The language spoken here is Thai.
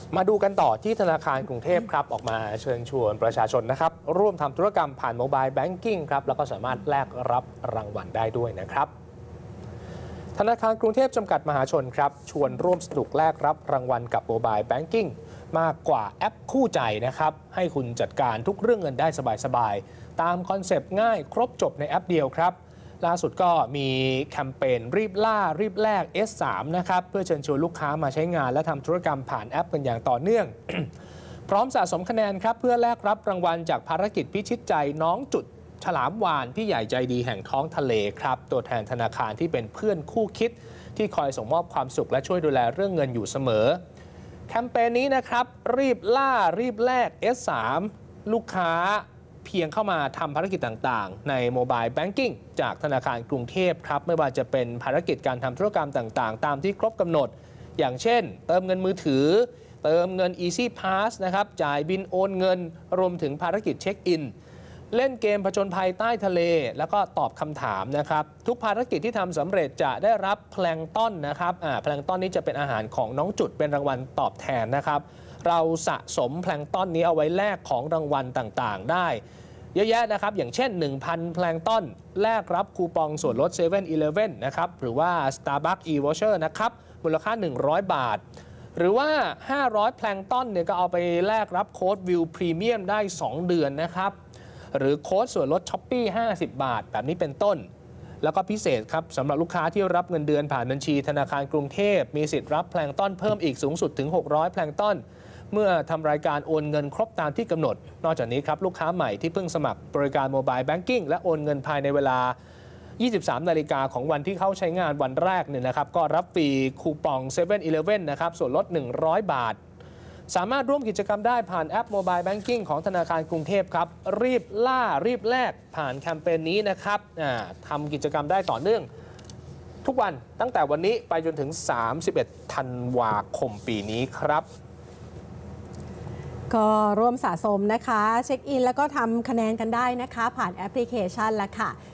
มาดูกันต่อที่ธนาคารกรุงเทพครับออกมาเชิญชวนประชาชนนะครับร่วมทำธุรกรรมผ่านโมบายแบงกิ้งครับแล้วก็สามารถแลกรับรางวัลได้ด้วยนะครับธนาคารกรุงเทพจำกัดมหาชนครับชวนร่วมสนุกแลกรับรางวัลกับโมบายแบงกิ้งมากกว่าแอปคู่ใจนะครับให้คุณจัดการทุกเรื่องเงินได้สบายๆตามคอนเซปต์ง่ายครบจบในแอปเดียวครับล่าสุดก็มีแคมเปญรีบล่ารีบแลก S3 นะครับเพื่อเชิญชวนลูกค้ามาใช้งานและทำธุรกรรมผ่านแอปกันอย่างต่อเนื่อง พร้อมสะสมคะแนนครับเพื่อแลกรับรางวัลจากภารกิจพิชิตใจน้องจุดฉลามวาฬพี่ใหญ่ใจดีแห่งท้องทะเลครับตัวแทนธนาคารที่เป็นเพื่อนคู่คิดที่คอยส่งมอบความสุขและช่วยดูแลเรื่องเงินอยู่เสมอแคมเปญนี้นะครับรีบล่ารีบแลก S3 ลูกค้าเพียงเข้ามาทำภารกิจต่างๆในโมบายแบงกิ้งจากธนาคารกรุงเทพครับไม่ว่าจะเป็นภารกิจการทำธุรกรรมต่างๆตามที่ครบกำหนดอย่างเช่นเติมเงินมือถือเติมเงิน Easy Pass นะครับจ่ายบินโอนเงินรวมถึงภารกิจเช็คอินเล่นเกมผจญภัยใต้ทะเลแล้วก็ตอบคำถามนะครับทุกภารกิจที่ทำสำเร็จจะได้รับแพลงก์ต้นนะครับแพลงก์ต้นนี้จะเป็นอาหารของน้องจุดเป็นรางวัลตอบแทนนะครับเราสะสมแพลงก์ต้นนี้เอาไว้แลกของรางวัลต่างๆได้เยอะแยะนะครับอย่างเช่น 1,000 แพลงก์ต้นแลกรับคูปองส่วนลด 7-Eleven นะครับหรือว่า Starbucks e-voucher นะครับมูลค่า100 บาทหรือว่า 500 แพลงก์ต้นเนี่ยก็เอาไปแลกรับโค้ดวิวพรีเมียมได้ 2 เดือนนะครับหรือโค้ดส่วนลดช้อปปี้50 บาทแบบนี้เป็นต้นแล้วก็พิเศษครับสำหรับลูกค้าที่รับเงินเดือนผ่านบัญชีธนาคารกรุงเทพมีสิทธิ์รับแพลงก์ต้นเพิ่มอีกสูงสุดถึง600 แพลงก์ต้นเมื่อทำรายการโอนเงินครบตามที่กำหนดนอกจากนี้ครับลูกค้าใหม่ที่เพิ่งสมัครบริการโมบายแบงกิ้งและโอนเงินภายในเวลา 23 นาฬิกาของวันที่เข้าใช้งานวันแรกเนี่ยนะครับก็รับฟรีคูปอง 7-Eleven นะครับส่วนลด100 บาทสามารถร่วมกิจกรรมได้ผ่านแอปโมบายแบงกิ้งของธนาคารกรุงเทพครับรีบล่ารีบแลกผ่านแคมเปญนี้นะครับทำกิจกรรมได้ต่อเนื่องทุกวันตั้งแต่วันนี้ไปจนถึง 31 ธันวาคมปีนี้ครับก็ร่วมสะสมนะคะเช็คอินแล้วก็ทำคะแนนกันได้นะคะผ่านแอปพลิเคชันละค่ะ